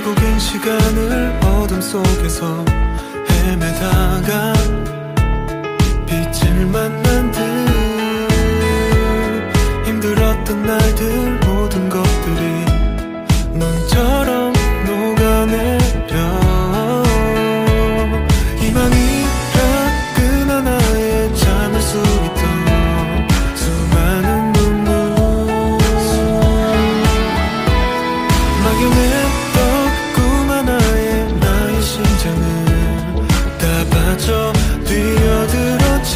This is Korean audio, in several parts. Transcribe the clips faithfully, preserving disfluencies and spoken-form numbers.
길고 긴 시간을 어둠 속에서 헤매다가 빛을 만난 듯 힘들었던 날들 모든 것들이 눈처럼 녹아내려 희망이란 그나마의 참을 수 있던 수많은 눈물 막연했던 꿈 하나에 나의 심장을 다 바쳐 뛰어들었지.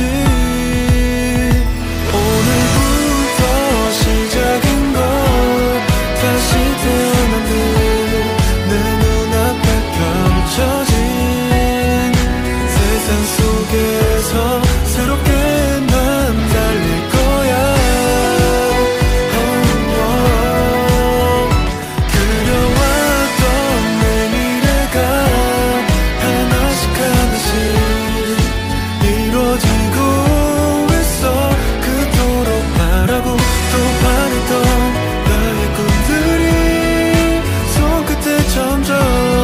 오늘부터 시작인 걸 다시 태어난 듯 내 눈앞에 펼쳐진 세상 속에서 새롭게 난 달릴 거야. oh, oh. 그려왔던 내 미래가 하나씩 하나씩 이루어지고 있어. 그토록 바라고 또 바랬던 나의 꿈들이 손끝에 점점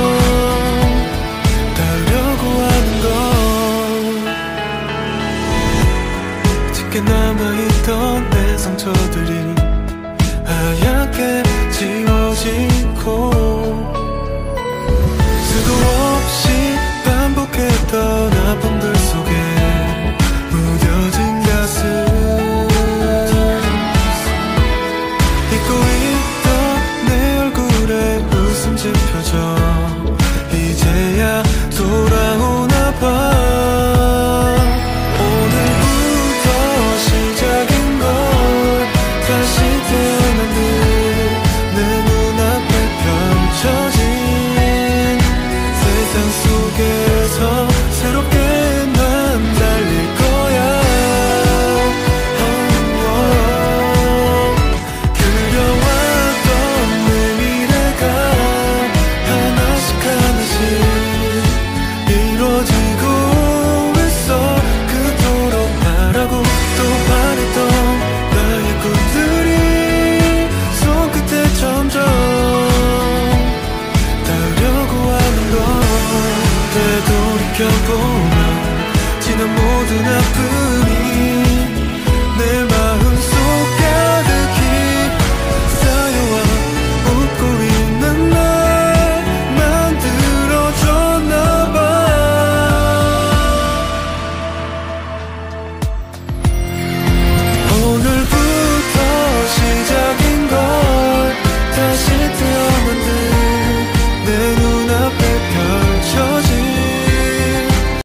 닿으려고 하는 걸. 짙게 남아있던 내 상처들이 하얗게 지워지고 수도 없이 반복했던 아픔들 속에 무뎌진 가슴 잊고 있던 내 얼굴에 웃음 지펴져 이제야 돌아오나 봐. 오늘부터 시작인 걸 다시 태어난 듯 내 눈앞에 펼쳐진 세상 속에서 새롭게 난 달릴 거야. oh, oh. 그려왔던 내 미래가 하나씩 하나씩 이루어지고 있어. 그토록 바라고 또 바랬던 나의 꿈들이 손끝에 점점 닿으려고 하는 걸. 되돌이켜보면 지난 모든 아픔이